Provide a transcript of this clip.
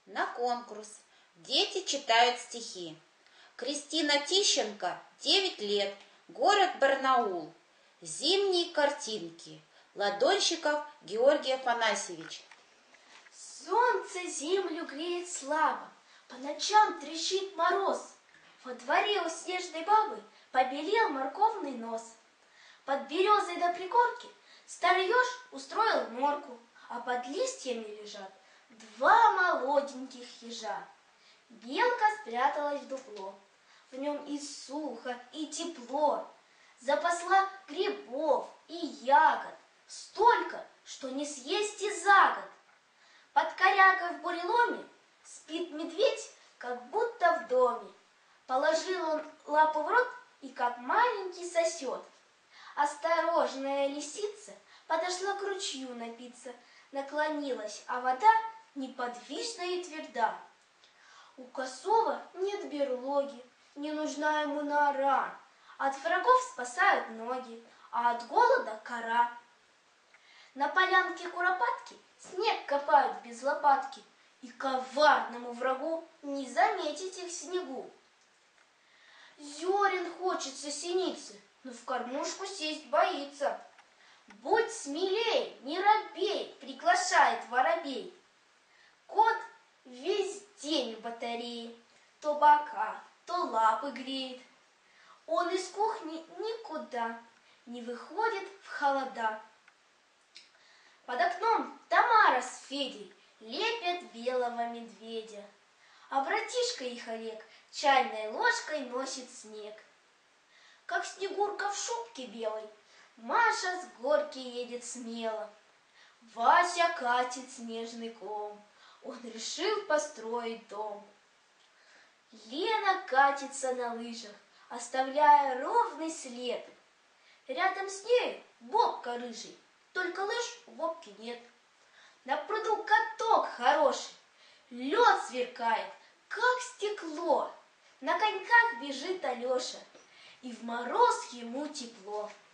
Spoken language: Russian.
на конкурс. Дети читают стихи. Кристина Тищенко, 9 лет, город Барнаул. Зимние картинки. Ладонщиков Георгий Афанасьевич. Солнце землю греет слабо, по ночам трещит мороз. Во дворе у снежной бабы побелел морковный нос. Под березой до пригорки старый еж устроил норку, а под листьями лежат два молоденьких ежа. Белка спряталась в дупло, в нем и сухо, и тепло. Запасла грибов и ягод столько, что не съесть и за год. Под корягой в буреломе спит медведь, как будто в доме. Положил он лапу в рот и как маленький сосет. Осторожная лисица подошла к ручью напиться, наклонилась, а вода неподвижна и тверда. У косого нет берлоги, не нужна ему нора. От врагов спасают ноги, а от голода кора. На полянке куропатки снег копают без лопатки, и коварному врагу не заметить их в снегу. Зерен хочется синицы, но в кормушку сесть боится. Будь смелей, не робей, приглашает воробей. Кот весь день в батарее, то бока, то лапы греет. Он из кухни никуда не выходит в холода. Под окном Тамара с Федей лепят белого медведя, а братишка их Олег чайной ложкой носит снег. Как Снегурка в шубке белой, Маша с горки едет смело. Вася катит снежный ком, он решил построить дом. Лена катится на лыжах, оставляя ровный след. Рядом с ней Бобка рыжий, только лыж у Бобки нет. На пруду каток хороший, лед сверкает, как стекло. На коньках бежит Алеша, и в мороз ему тепло.